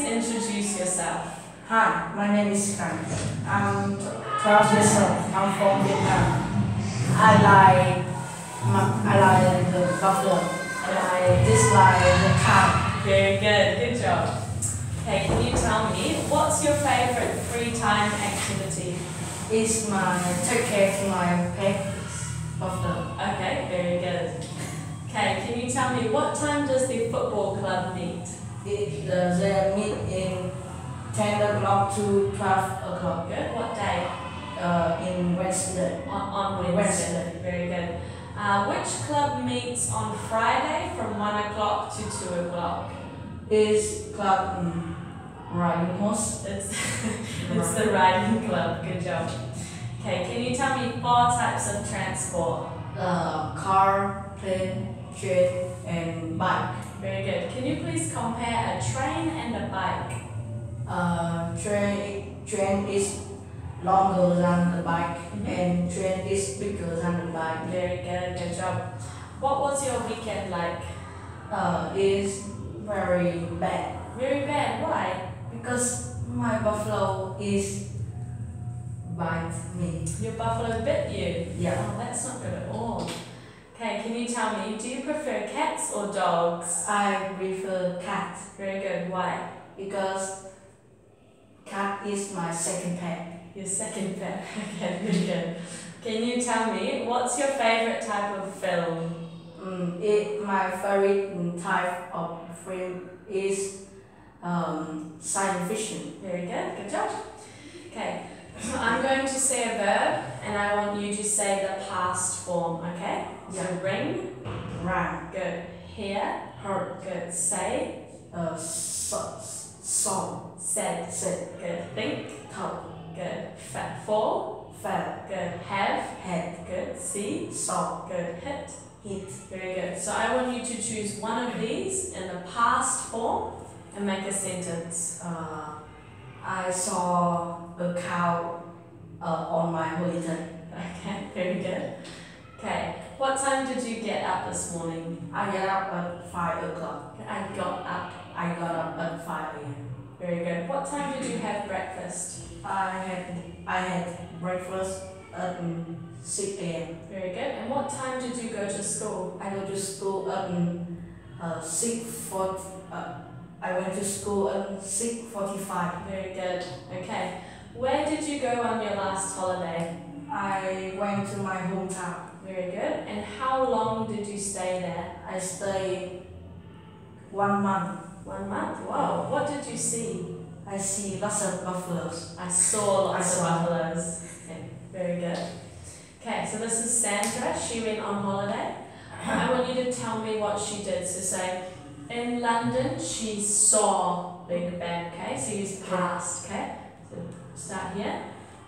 please introduce yourself? Hi, my name is Khanh. I'm 12 years old. I'm from Vietnam. I like the buffalo. And I dislike the cow. Very good, good job. Okay, can you tell me, what's your favourite free time activity? It's my take care to my pet buffalo. Okay, very good. Okay, can you tell me, what time does the football club meet? They meet in 10 o'clock to 12 o'clock. Good, what day? In Wednesday. On Wednesday. Very good. Which club meets on Friday from 1 o'clock to 2 o'clock? Is club riding horse? It's the riding club, good job. Okay, can you tell me 4 types of transport? Car, plane, train, and bike. Very good. Can you please compare a train and a bike? Train is longer than the bike, and train is bigger than the bike. Very good, good job. What was your weekend like? It's very bad Very bad, why? because my buffalo is bite me. Your buffalo bit you? Yeah. Oh, that's not good at all. Okay, can you tell me, do you prefer cats or dogs? I prefer cat Very good, why? because cat is my second pet. Your second pet. Okay, very good. Can you tell me, what's your favourite type of film? My favorite type of film is science fiction. Very good, good job. Okay, so I'm going to say a verb and I want you to say the past form, okay? So Yeah. ring, Ran, good. Hear, heard, good. Say, saw, said, said, good. Think, thought, good. Fall, fell, good. Have, had, good. See, saw, good. Hit, hit. very good. So I want you to choose one of these in the past form and make a sentence. I saw a cow on my holiday. Okay, very good. Okay, what time did you get up this morning? I get up at 5 o'clock. I got up. I got up at 5 a.m. Very good. What time did you have breakfast? I had breakfast at 6 a.m. Very good. And what time did you go to school? I go to school at 6:40. I went to school at 6:45. Very good. Okay. Where did you go on your last holiday? I went to my hometown. Very good. And how long did you stay there? I stayed 1 month. 1 month. Wow. What did you see? I see lots of buffaloes. I saw lots I of saw. buffaloes. Okay. Very good. Okay, so this is Sandra. She went on holiday. I want you to tell me what she did. So say, in London, she saw Big Ben. Okay, so use past. Okay, so start here.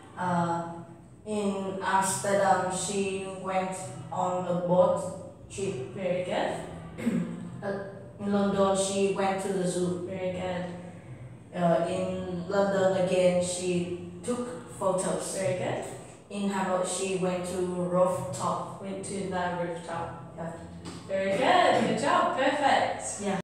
In Amsterdam, she went on a boat trip. Very good. In London, she went to the zoo. Very good. In London again, she took photos. Very good. In Hamburg, she went to rooftop. Went to the rooftop. Yeah. Very good. Good job. Perfect. Yeah.